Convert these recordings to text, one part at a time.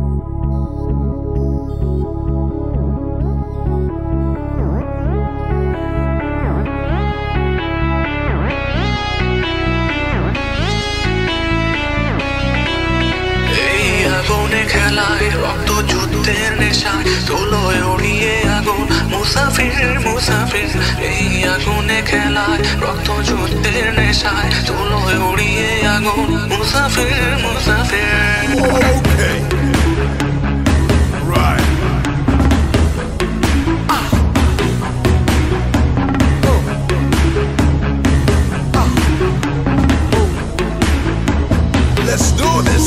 খেলায় রক্ত যুদ্ধের নেশায় ধুলোয় উড়িয়ে আগুন মুসাফির মুসাফির এই আগুনে খেলায় রক্ত যুদ্ধের নেশায় ধুলোয় উড়িয়ে আগুন মুসাফির মুসাফির Let's do this.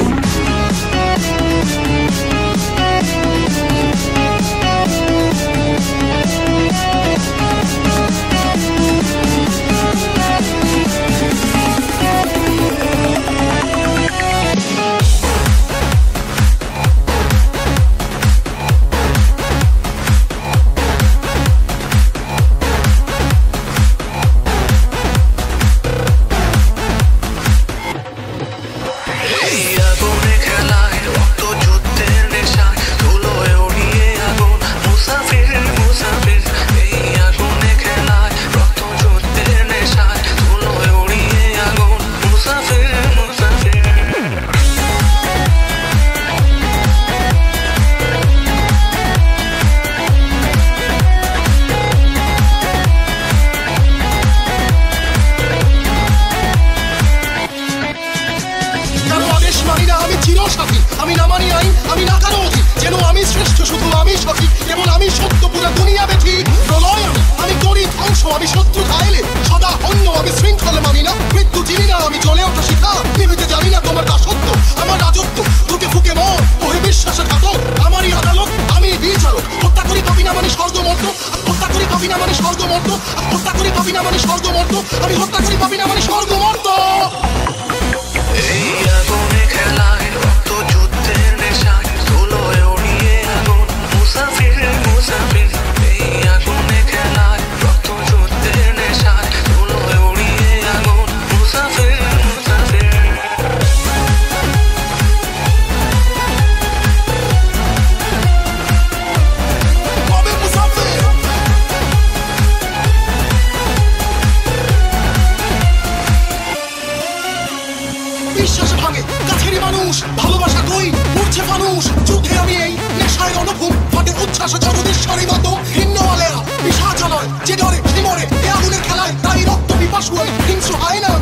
আমি না মানি আইন, আমি না কারো অধীন, যেন আমি শ্রেষ্ঠ, শুধু আমি সঠিক, কেবল আমি সত্য, পুরো দুনিয়া বেঠি প্রলয় আমি করি ধ্বংস, আমি শত্রু খাইলে সদা অন্য, আমি শৃঙ্খল মানি না, মৃত্যু চিনি না, আমি জ্বলে ওঠা শিখা, নিভিতে জানি না তোমার দাসত্ব, আমার রাজত্ব তোকে ফুকে মর, ওই বিশ্বাসে ঘাতক, আমারই আদালত, আমি বিচারক, হত্যা করি পাবি না মানে স্বর্গমর্ত, হত্যা করি পাবি না মানে স্বর্গমর্ত, হত্যা করি পাবি না মানে স্বর্গমর্ত, আমি হত্যা করি পাবি না মানে স্বর্গমর্ত। এই আগুনে খেলায় রক্ত যুদ্ধের নেশায় ধুলোয় উড়িয়ে আগুন মুসাফির মুসাফির এই আগুনে খেলায় রক্ত যুদ্ধের নেশায় ধুলোয় উড়িয়ে আগুন মুসাফির মুসাফির কবে মুসাফির বিশ্বাস ভাঙে কাছেরই মানুষ, ভালোবাসা কই উঠছে মানুষ, যুদ্ধে আমি এই নেশায় অনুভব ফাটে উচ্ছ্বাস জগদীশ্বরী মতো ভিন্ন আলেয়া পিশাচ নয়, যে ডরে সে মরে এ আগুনের খেলায়, তাই রক্ত পিপাসু হিংস্র হয় না।